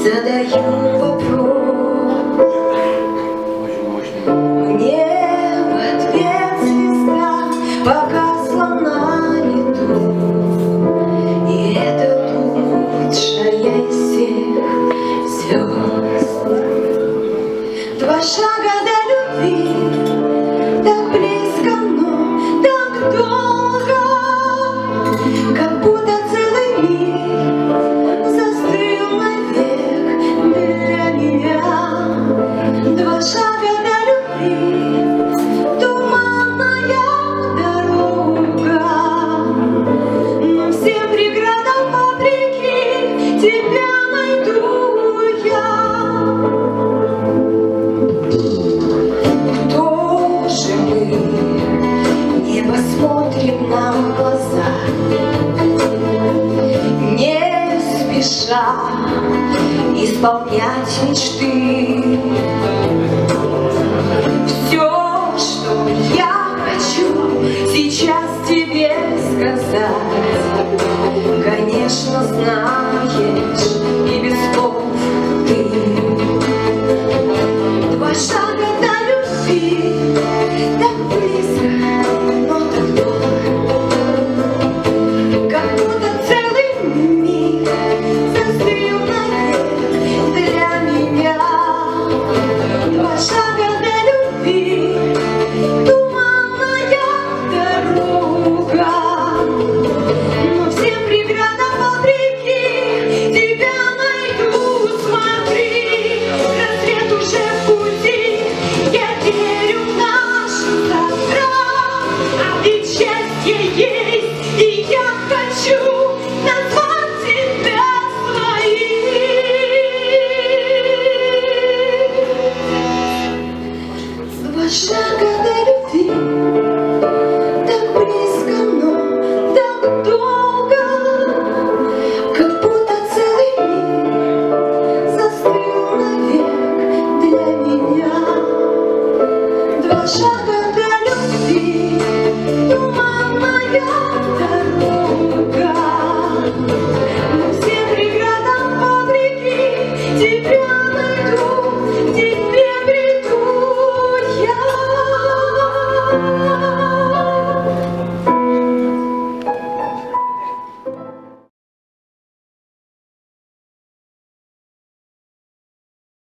задаю вопрос. Мне в ответ звезда погасла на лету, и это лучшая из всех звезд. Два шага до любви, так близко, но так долго, как будто целый мир застыл навек для меня. Два шага до любви, туманная дорога, но всем преградам вопреки тебя найду я. Кто же мы? Небо смотрит нам в глаза, не спеша исполнять мечты.